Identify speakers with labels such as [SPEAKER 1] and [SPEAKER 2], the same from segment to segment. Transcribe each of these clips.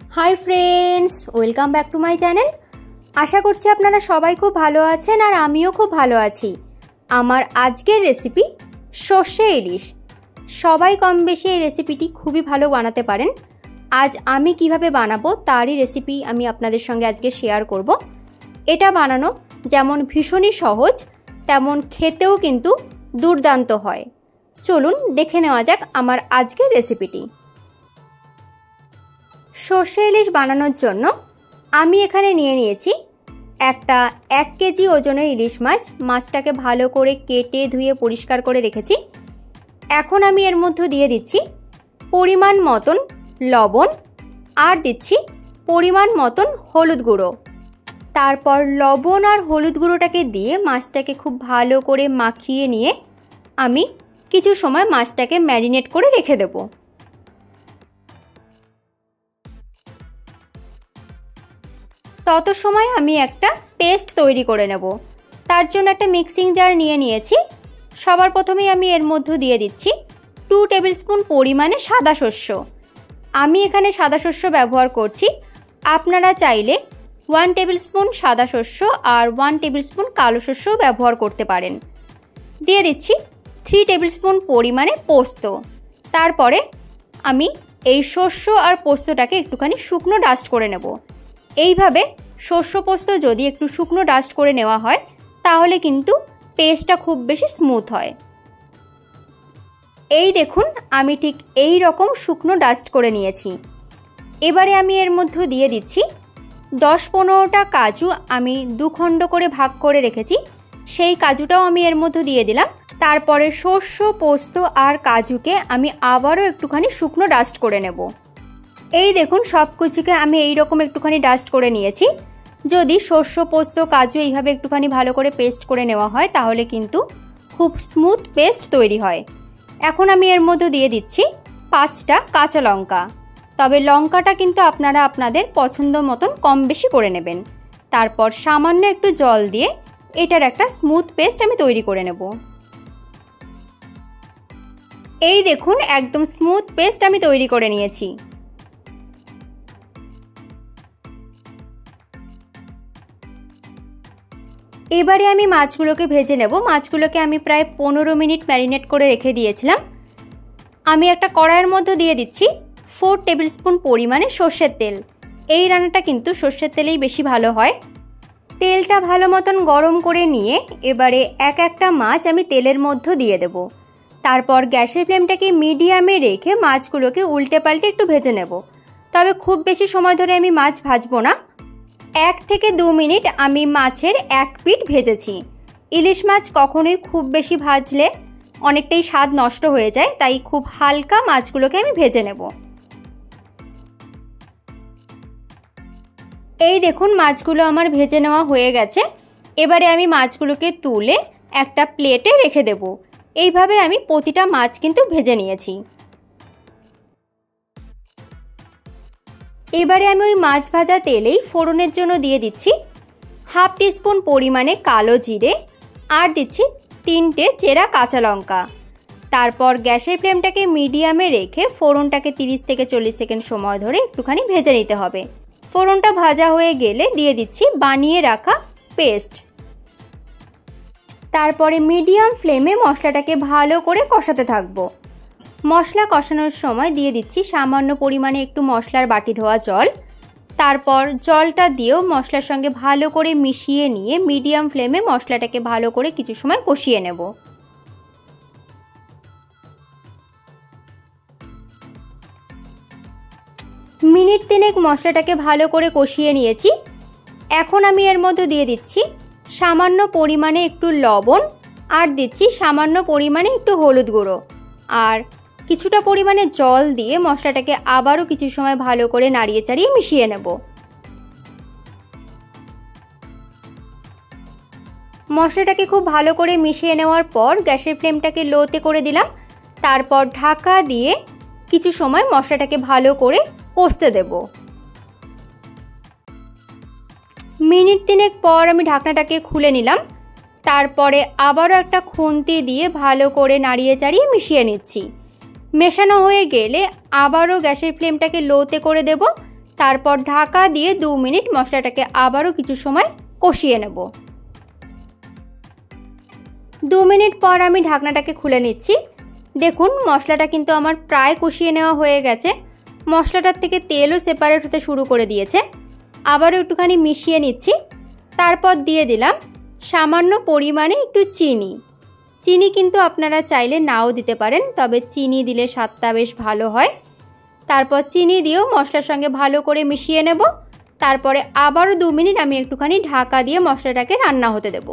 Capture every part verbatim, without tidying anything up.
[SPEAKER 1] High friends welcome back to my channel. आशा करছি আপনারা সবাই খুব ভালো আছেন আর আমিও খুব ভালো আছি। আমার আজকের রেসিপি সর্ষে ইলিশ। সবাই কম বেশি এই রেসিপিটি খুবই ভালো বানাতে পারেন। আজ আমি কিভাবে বানাবো তারই রেসিপি আমি আপনাদের সঙ্গে আজকে শেয়ার করব। এটা বানানো যেমন ভীষণই সহজ তেমন খেতেও কিন্তু দুর্দান্ত হয়। চলুন দেখে নেওয়া যাক আমার আজকের রেসিপিটি। সর্ষে ইলিশ বানানোর জন্য আমি এখানে নিয়ে নিয়েছি একটা এক কেজি ওজনের ইলিশ মাছ। মাছটাকে ভালো করে কেটে ধুয়ে পরিষ্কার করে রেখেছি। এখন আমি এর মধ্যে দিয়ে দিচ্ছি পরিমাণ মতন লবণ আর দিচ্ছি পরিমাণ মতন হলুদ গুঁড়ো। তারপর লবণ আর হলুদ গুঁড়োটাকে দিয়ে মাছটাকে খুব ভালো করে মাখিয়ে নিয়ে আমি কিছু সময় মাছটাকে ম্যারিনেট করে রেখে দেবো। তত সময় আমি একটা পেস্ট তৈরি করে নেব। তার জন্য একটা মিক্সিং জার নিয়ে নিয়েছি। সবার প্রথমেই আমি এর মধ্যে দিয়ে দিচ্ছি টু টেবিল স্পুন পরিমাণে সাদা শস্য। আমি এখানে সাদা শস্য ব্যবহার করছি। আপনারা চাইলে ওয়ান টেবিল স্পুন সাদা শস্য আর ওয়ান টেবিল স্পুন কালো শস্যও ব্যবহার করতে পারেন। দিয়ে দিচ্ছি থ্রি টেবিল স্পুন পরিমাণে পোস্ত। তারপরে আমি এই শস্য আর পোস্তটাকে একটুখানি শুকনো ডাস্ট করে নেব। এইভাবে শস্য পোস্ত যদি একটু শুকনো ডাস্ট করে নেওয়া হয় তাহলে কিন্তু পেস্টটা খুব বেশি স্মুথ হয়। এই দেখুন আমি ঠিক এই রকম শুকনো ডাস্ট করে নিয়েছি। এবারে আমি এর মধ্যে দিয়ে দিচ্ছি দশ পনেরোটা কাজু আমি দু খণ্ড করে ভাগ করে রেখেছি, সেই কাজুটাও আমি এর মধ্যে দিয়ে দিলাম। তারপরে শস্য পোস্ত আর কাজুকে আমি আবারও একটুখানি শুকনো ডাস্ট করে নেব। এই দেখুন সব কিছুকে আমি এই রকম একটুখানি ডাস্ট করে নিয়েছি। যদি শস্য পোস্ত কাজু এইভাবে একটুখানি ভালো করে পেস্ট করে নেওয়া হয় তাহলে কিন্তু খুব স্মুথ পেস্ট তৈরি হয়। এখন আমি এর মধ্যে দিয়ে দিচ্ছি পাঁচটা কাঁচা লঙ্কা। তবে লঙ্কাটা কিন্তু আপনারা আপনাদের পছন্দ মতন কম বেশি করে নেবেন। তারপর সামান্য একটু জল দিয়ে এটার একটা স্মুথ পেস্ট আমি তৈরি করে নেব। এই দেখুন একদম স্মুথ পেস্ট আমি তৈরি করে নিয়েছি। এবারে আমি মাছগুলোকে ভেজে নেব। মাছগুলোকে আমি প্রায় পনেরো মিনিট ম্যারিনেট করে রেখে দিয়েছিলাম। আমি একটা কড়াইয়ের মধ্যে দিয়ে দিচ্ছি ফোর টেবিল স্পুন পরিমাণে সর্ষের তেল। এই রান্নাটা কিন্তু সর্ষের তেলেই বেশি ভালো হয়। তেলটা ভালো মতন গরম করে নিয়ে এবারে এক একটা মাছ আমি তেলের মধ্যে দিয়ে দেব। তারপর গ্যাসের ফ্লেমটাকে মিডিয়ামে রেখে মাছগুলোকে উল্টে পাল্টে একটু ভেজে নেব। তবে খুব বেশি সময় ধরে আমি মাছ ভাজবো না। এক থেকে দু মিনিট আমি মাছের এক পিঠ ভেজেছি। ইলিশ মাছ কখনোই খুব বেশি ভাজলে অনেকটাই স্বাদ নষ্ট হয়ে যায়, তাই খুব হালকা মাছগুলোকে আমি ভেজে নেব। এই দেখুন মাছগুলো আমার ভেজে নেওয়া হয়ে গেছে। এবারে আমি মাছগুলোকে তুলে একটা প্লেটে রেখে দেব। এইভাবে আমি প্রতিটা মাছ কিন্তু ভেজে নিয়েছি। এবারে আমি ওই মাছ ভাজা তেলেই ফোড়নের জন্য দিয়ে দিচ্ছি হাফ টিস্পুন পরিমাণে কালো জিরে আর দিচ্ছি তিনটে চেরা কাঁচা লঙ্কা। তারপর গ্যাসের ফ্লেমটাকে মিডিয়ামে রেখে ফোড়নটাকে তিরিশ থেকে চল্লিশ সেকেন্ড সময় ধরে একটুখানি ভেজে নিতে হবে। ফোড়নটা ভাজা হয়ে গেলে দিয়ে দিচ্ছি বানিয়ে রাখা পেস্ট। তারপরে মিডিয়াম ফ্লেমে মশলাটাকে ভালো করে কষাতে থাকবো। মশলা কষানোর সময় দিয়ে দিচ্ছি সামান্য পরিমাণে একটু মশলার বাটি ধোয়া জল। তারপর জলটা দিয়েও মশলার সঙ্গে ভালো করে মিশিয়ে নিয়ে মিডিয়াম ফ্লেমে মশলাটাকে ভালো করে কিছু সময় কষিয়ে নেব। মিনিট তিনেক মশলাটাকে ভালো করে কষিয়ে নিয়েছি। এখন আমি এর মধ্যে দিয়ে দিচ্ছি সামান্য পরিমাণে একটু লবণ আর দিচ্ছি সামান্য পরিমাণে একটু হলুদ গুঁড়ো আর কিছুটা পরিমাণে জল দিয়ে মশলাটাকে আবারও কিছু সময় ভালো করে নাড়িয়ে চাড়িয়ে মিশিয়ে নেব। মশলাটাকে খুব ভালো করে মিশিয়ে নেওয়ার পর গ্যাসের ফ্লেমটাকে লোতে করে দিলাম। তারপর ঢাকা দিয়ে কিছু সময় মশলাটাকে ভালো করে কষতে দেব। মিনিট তিনেক পর আমি ঢাকনাটাকে খুলে নিলাম। তারপরে আবারও একটা খুন্তি দিয়ে ভালো করে নাড়িয়ে চাড়িয়ে মিশিয়ে নিচ্ছি। মেশানো হয়ে গেলে আবারও গ্যাসের ফ্লেমটাকে লোতে করে দেব। তারপর ঢাকা দিয়ে দু মিনিট মশলাটাকে আবারও কিছু সময় কষিয়ে নেব। দু মিনিট পর আমি ঢাকনাটাকে খুলে নিচ্ছি। দেখুন মশলাটা কিন্তু আমার প্রায় কষিয়ে নেওয়া হয়ে গেছে। মশলাটার থেকে তেলও সেপারেট হতে শুরু করে দিয়েছে। আবারও একটুখানি মিশিয়ে নিচ্ছি। তারপর দিয়ে দিলাম সামান্য পরিমাণে একটু চিনি। চিনি কিন্তু আপনারা চাইলে নাও দিতে পারেন, তবে চিনি দিলে স্বাদটা বেশ ভালো হয়। তারপর চিনি দিয়েও মশলার সঙ্গে ভালো করে মিশিয়ে নেব। তারপরে আবারও দু মিনিট আমি একটুখানি ঢাকা দিয়ে মশলাটাকে রান্না হতে দেব।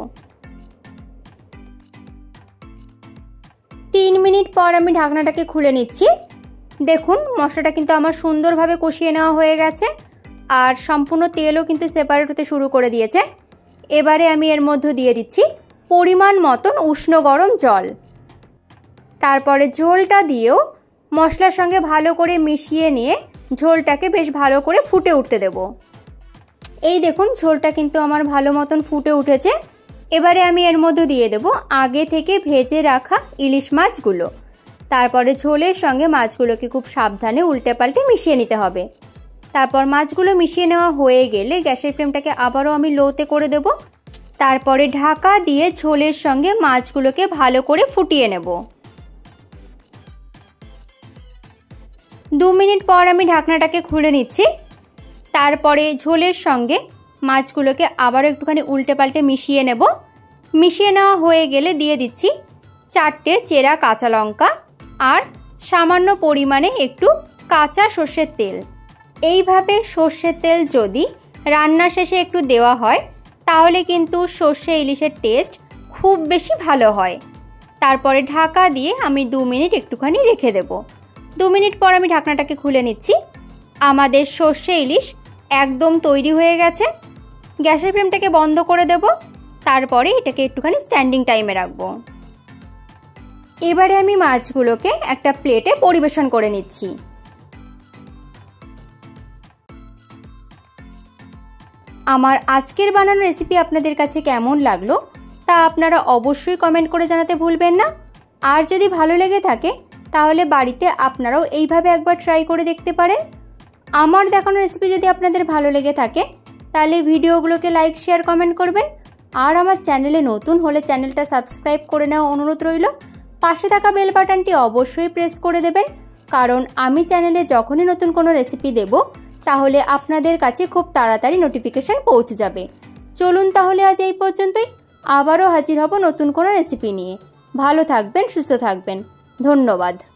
[SPEAKER 1] তিন মিনিট পর আমি ঢাকনাটাকে খুলে নিচ্ছি। দেখুন মশলাটা কিন্তু আমার সুন্দরভাবে কষিয়ে নেওয়া হয়ে গেছে আর সম্পূর্ণ তেলও কিন্তু সেপারেট হতে শুরু করে দিয়েছে। এবারে আমি এর মধ্যে দিয়ে দিচ্ছি পরিমাণ মতন উষ্ণ গরম জল। তারপরে ঝোলটা দিয়েও মশলার সঙ্গে ভালো করে মিশিয়ে নিয়ে ঝোলটাকে বেশ ভালো করে ফুটে উঠতে দেব। এই দেখুন ঝোলটা কিন্তু আমার ভালো মতন ফুটে উঠেছে। এবারে আমি এর মধ্যে দিয়ে দেব আগে থেকে ভেজে রাখা ইলিশ মাছগুলো। তারপরে ঝোলের সঙ্গে মাছগুলোকে খুব সাবধানে উল্টে পাল্টে মিশিয়ে নিতে হবে। তারপর মাছগুলো মিশিয়ে নেওয়া হয়ে গেলে গ্যাসের ফ্লেমটাকে আবারও আমি লোতে করে দেব। তারপরে ঢাকা দিয়ে ঝোলের সঙ্গে মাছগুলোকে ভালো করে ফুটিয়ে নেব। দু মিনিট পর আমি ঢাকনাটাকে খুলে নিচ্ছি। তারপরে ঝোলের সঙ্গে মাছগুলোকে আবারও একটুখানি উল্টে পাল্টে মিশিয়ে নেব। মিশিয়ে নেওয়া হয়ে গেলে দিয়ে দিচ্ছি চারটে চেরা কাঁচা লঙ্কা আর সামান্য পরিমাণে একটু কাঁচা সর্ষের তেল। এইভাবে সর্ষের তেল যদি রান্না শেষে একটু দেওয়া হয় তাহলে কিন্তু সর্ষে ইলিশের টেস্ট খুব বেশি ভালো হয়। তারপরে ঢাকা দিয়ে আমি দু মিনিট একটুখানি রেখে দেব। দু মিনিট পর আমি ঢাকনাটাকে খুলে নিচ্ছি। আমাদের সর্ষে ইলিশ একদম তৈরি হয়ে গেছে। গ্যাসের ফ্লেমটাকে বন্ধ করে দেব। তারপরে এটাকে একটুখানি স্ট্যান্ডিং টাইমে রাখবো। এবারে আমি মাছগুলোকে একটা প্লেটে পরিবেশন করে নিচ্ছি। আমার আজকের বানানো রেসিপি আপনাদের কাছে কেমন লাগলো তা আপনারা অবশ্যই কমেন্ট করে জানাতে ভুলবেন না। আর যদি ভালো লেগে থাকে তাহলে বাড়িতে আপনারাও এইভাবে একবার ট্রাই করে দেখতে পারেন। আমার দেখানো রেসিপি যদি আপনাদের ভালো লেগে থাকে তাহলে ভিডিওগুলোকে লাইক শেয়ার কমেন্ট করবেন। আর আমার চ্যানেলে নতুন হলে চ্যানেলটা সাবস্ক্রাইব করে নেওয়া অনুরোধ রইল। পাশে থাকা বেল বাটনটি অবশ্যই প্রেস করে দেবেন, কারণ আমি চ্যানেলে যখনই নতুন কোনো রেসিপি দেব তাহলে আপনাদের কাছে খুব তাড়াতাড়ি নোটিফিকেশান পৌঁছে যাবে। চলুন তাহলে আজ এই পর্যন্তই। আবারও হাজির হব নতুন কোনো রেসিপি নিয়ে। ভালো থাকবেন, সুস্থ থাকবেন। ধন্যবাদ।